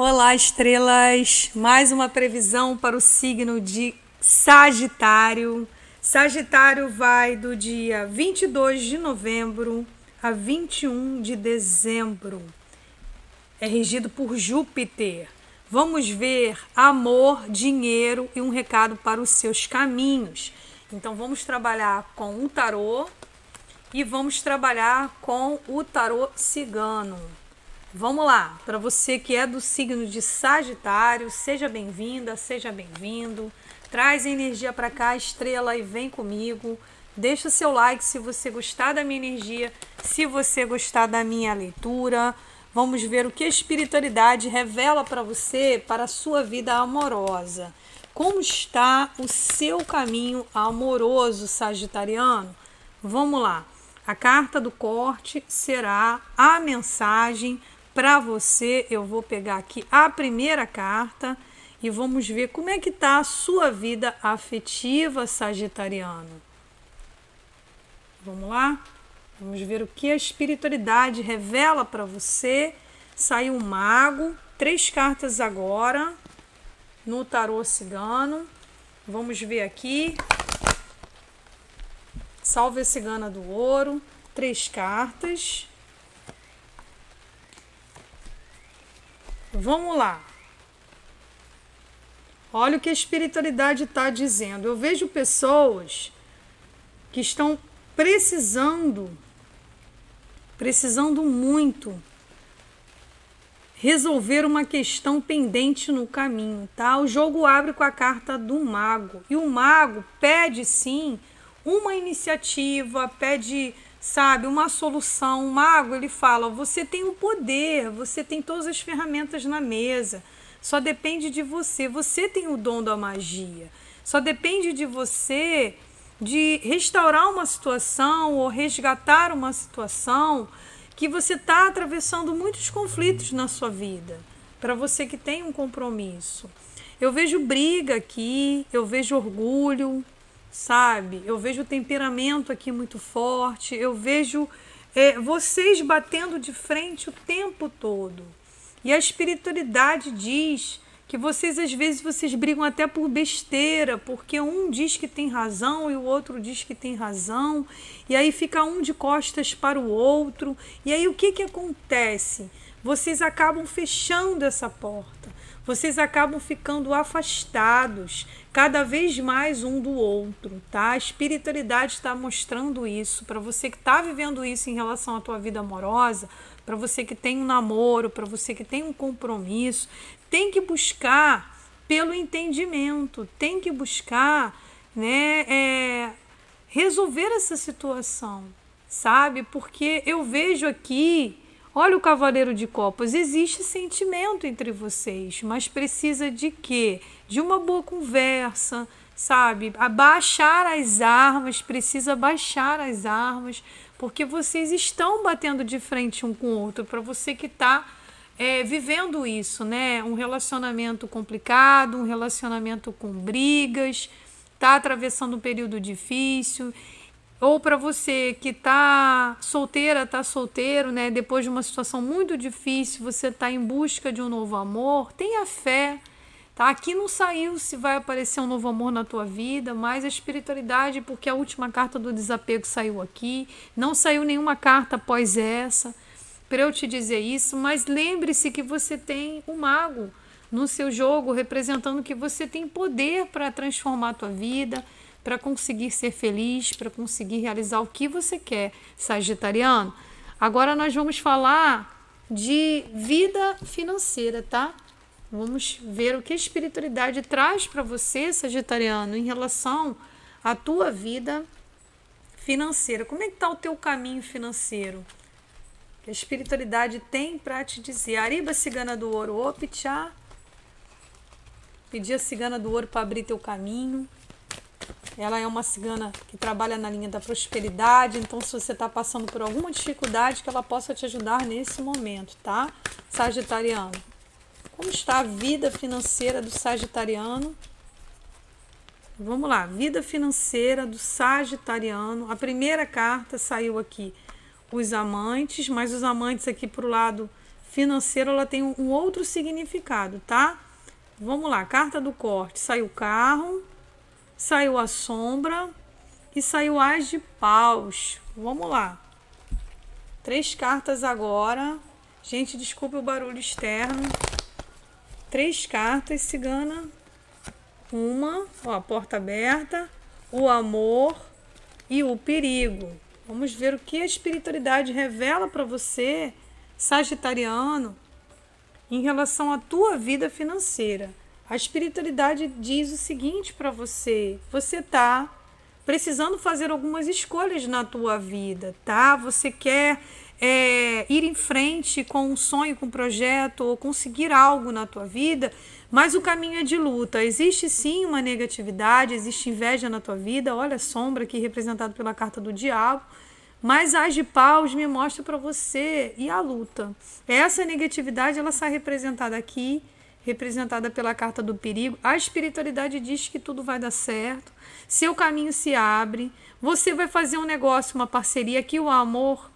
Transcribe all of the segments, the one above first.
Olá, estrelas! Mais uma previsão para o signo de Sagitário. Sagitário vai do dia 22 de novembro a 21 de dezembro. É regido por Júpiter. Vamos ver amor, dinheiro e um recado para os seus caminhos. Então vamos trabalhar com o tarô e vamos trabalhar com o tarô cigano. Vamos lá, para você que é do signo de Sagitário, seja bem-vinda, seja bem-vindo. Traz energia para cá, estrela, e vem comigo. Deixa o seu like se você gostar da minha energia, se você gostar da minha leitura. Vamos ver o que a espiritualidade revela para você, para a sua vida amorosa. Como está o seu caminho amoroso, sagitariano? Vamos lá. A carta do corte será a mensagem para você. Eu vou pegar aqui a primeira carta e vamos ver como é que está a sua vida afetiva, sagitariano. Vamos lá? Vamos ver o que a espiritualidade revela para você. Saiu um mago, 3 cartas agora no tarô cigano. Vamos ver aqui. Salve a cigana do ouro, 3 cartas. Vamos lá. Olha o que a espiritualidade está dizendo. Eu vejo pessoas que estão precisando muito resolver uma questão pendente no caminho, tá? O jogo abre com a carta do mago. E o mago pede, sim, uma iniciativa, pede, sabe, uma solução. O mago, ele fala, você tem o poder, você tem todas as ferramentas na mesa, só depende de você. Você tem o dom da magia. Só depende de você de restaurar uma situação ou resgatar uma situação que você está atravessando muitos conflitos na sua vida. Para você que tem um compromisso. Eu vejo briga aqui, eu vejo orgulho, sabe? Eu vejo o temperamento aqui muito forte, eu vejo vocês batendo de frente o tempo todo. E a espiritualidade diz que vocês, às vezes, vocês brigam até por besteira, porque um diz que tem razão e o outro diz que tem razão, e aí fica um de costas para o outro, e aí o que acontece? Vocês acabam fechando essa porta, vocês acabam ficando afastados cada vez mais um do outro, tá? A espiritualidade está mostrando isso para você que está vivendo isso em relação à tua vida amorosa, para você que tem um namoro, para você que tem um compromisso. Tem que buscar pelo entendimento, tem que buscar, né, resolver essa situação, sabe? Porque eu vejo aqui, olha o Cavaleiro de Copas, existe sentimento entre vocês, mas precisa de quê? De uma boa conversa, sabe? Abaixar as armas, precisa baixar as armas, porque vocês estão batendo de frente um com o outro. Para você que está vivendo isso, né? Um relacionamento complicado, um relacionamento com brigas, está atravessando um período difícil. Ou para você que está solteira, está solteiro, né? Depois de uma situação muito difícil, você está em busca de um novo amor, tenha fé, tá? Aqui não saiu se vai aparecer um novo amor na tua vida, mas a espiritualidade, porque a última carta do desapego saiu aqui, não saiu nenhuma carta após essa, para eu te dizer isso, mas lembre-se que você tem um mago no seu jogo, representando que você tem poder para transformar a tua vida, para conseguir ser feliz, para conseguir realizar o que você quer, sagitariano. Agora nós vamos falar de vida financeira, tá? Vamos ver o que a espiritualidade traz para você, sagitariano, em relação à tua vida financeira. Como é que está o teu caminho financeiro? Que a espiritualidade tem para te dizer. Ariba, cigana do ouro, opitchá. Pedir a cigana do ouro para abrir teu caminho. Ela é uma cigana que trabalha na linha da prosperidade, então se você está passando por alguma dificuldade, que ela possa te ajudar nesse momento, tá? Sagitariano. Como está a vida financeira do sagitariano? Vamos lá, vida financeira do sagitariano. A primeira carta saiu aqui, os amantes, mas os amantes aqui para o lado financeiro, ela tem um outro significado, tá? Vamos lá, carta do corte. Saiu o carro, saiu a sombra e saiu as de paus. Vamos lá. 3 cartas agora. Gente, desculpe o barulho externo. 3 cartas, cigana. Uma, ó, a porta aberta, o amor e o perigo. Vamos ver o que a espiritualidade revela para você, sagitariano, em relação à tua vida financeira. A espiritualidade diz o seguinte para você: você tá precisando fazer algumas escolhas na tua vida, tá? Você quer ir em frente com um sonho, com um projeto, ou conseguir algo na tua vida, mas o caminho é de luta. Existe sim uma negatividade, existe inveja na tua vida. Olha a sombra aqui representada pela carta do diabo. Mas as de paus me mostra para você e a luta. Essa negatividade, ela sai representada aqui, representada pela carta do perigo. A espiritualidade diz que tudo vai dar certo, seu caminho se abre, você vai fazer um negócio, uma parceria. Aqui o amor,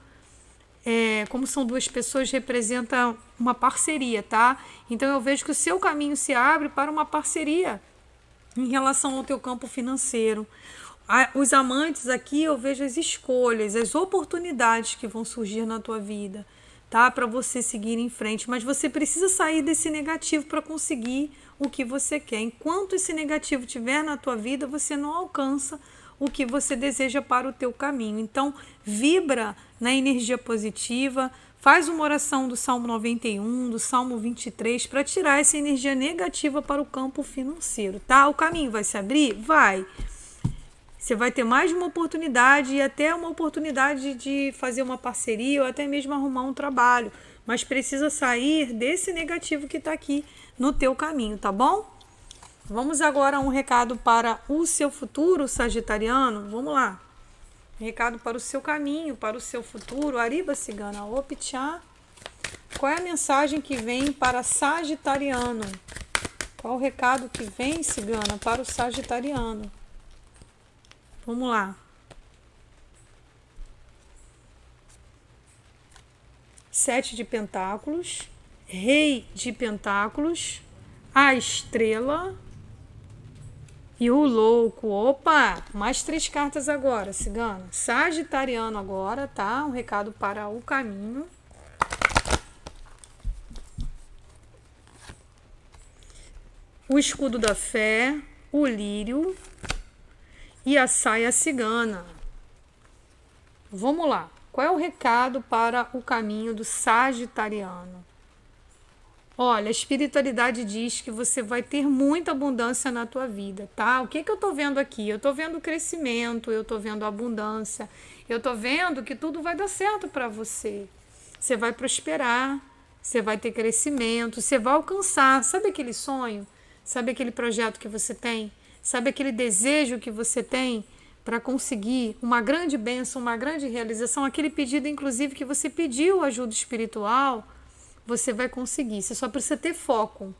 como são 2 pessoas, representa uma parceria, tá? Então eu vejo que o seu caminho se abre para uma parceria em relação ao teu campo financeiro. Os amantes aqui, eu vejo as escolhas, as oportunidades que vão surgir na tua vida, tá? Para você seguir em frente. Mas você precisa sair desse negativo para conseguir o que você quer. Enquanto esse negativo estiver na tua vida, você não alcança o que você deseja para o teu caminho. Então, vibra na energia positiva, faz uma oração do Salmo 91, do Salmo 23, para tirar essa energia negativa para o campo financeiro, tá? O caminho vai se abrir? Vai. Você vai ter mais de uma oportunidade e até uma oportunidade de fazer uma parceria ou até mesmo arrumar um trabalho. Mas precisa sair desse negativo que está aqui no teu caminho, tá bom? Vamos agora a um recado para o seu futuro, sagitariano. Vamos lá. Recado para o seu caminho, para o seu futuro. Ariba, cigana. Optchá. Qual é a mensagem que vem para sagitariano? Qual o recado que vem, cigana, para o sagitariano? Vamos lá. 7 de pentáculos, rei de pentáculos, a estrela e o louco. Opa, mais 3 cartas agora, cigana. Sagitariano agora, tá? Um recado para o caminho. O escudo da fé, o lírio e a saia cigana. Vamos lá. Qual é o recado para o caminho do sagitariano? Olha, a espiritualidade diz que você vai ter muita abundância na tua vida, tá? O que eu tô vendo aqui? Eu tô vendo crescimento, eu tô vendo abundância, eu tô vendo que tudo vai dar certo para você. Você vai prosperar, você vai ter crescimento, você vai alcançar. Sabe aquele sonho? Sabe aquele projeto que você tem? Sabe aquele desejo que você tem para conseguir uma grande bênção, uma grande realização? Aquele pedido, inclusive, que você pediu ajuda espiritual, você vai conseguir. Você só precisa ter foco.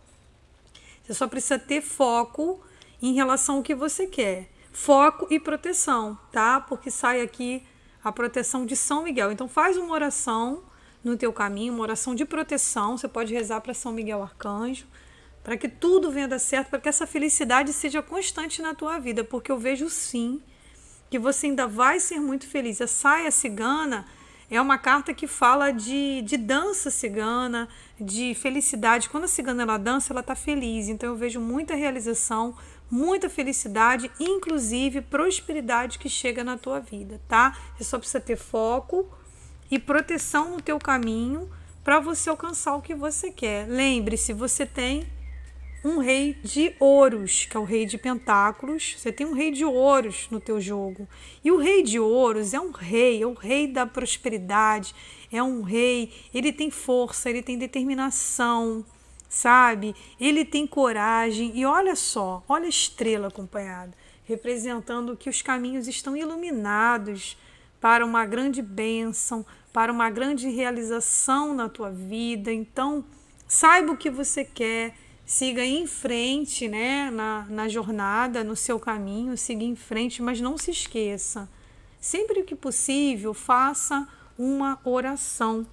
Você só precisa ter foco em relação ao que você quer. Foco e proteção, tá? Porque sai aqui a proteção de São Miguel. Então faz uma oração no teu caminho, uma oração de proteção. Você pode rezar para São Miguel Arcanjo, para que tudo venha dar certo, para que essa felicidade seja constante na tua vida, porque eu vejo sim que você ainda vai ser muito feliz. A saia cigana é uma carta que fala de dança cigana, de felicidade. Quando a cigana ela dança, ela está feliz. Então eu vejo muita realização, muita felicidade, inclusive prosperidade que chega na tua vida, tá? Você só precisa ter foco e proteção no teu caminho para você alcançar o que você quer. Lembre-se, você tem um rei de ouros, que é o rei de pentáculos. Você tem um rei de ouros no teu jogo. E o rei de ouros é o rei da prosperidade, é um rei, ele tem força, ele tem determinação, sabe? Ele tem coragem. E olha só, olha a estrela acompanhada, representando que os caminhos estão iluminados para uma grande bênção, para uma grande realização na tua vida. Então, saiba o que você quer, siga em frente, né, na jornada, no seu caminho, siga em frente, mas não se esqueça, sempre que possível, faça uma oração.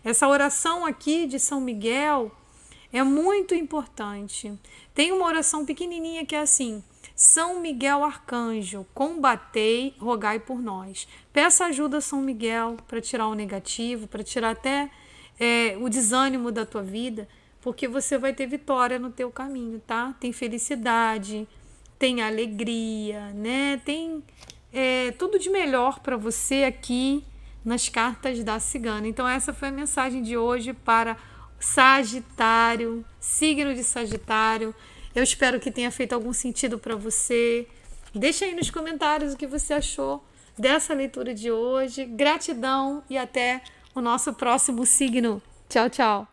Essa oração aqui de São Miguel é muito importante. Tem uma oração pequenininha que é assim: São Miguel Arcanjo, combatei, rogai por nós. Peça ajuda a São Miguel para tirar o negativo, para tirar até o desânimo da tua vida, porque você vai ter vitória no teu caminho, tá? Tem felicidade, tem alegria, né? Tem tudo de melhor para você aqui nas cartas da cigana. Então essa foi a mensagem de hoje para Sagitário, signo de Sagitário. Eu espero que tenha feito algum sentido para você. Deixa aí nos comentários o que você achou dessa leitura de hoje. Gratidão e até o nosso próximo signo. Tchau, tchau.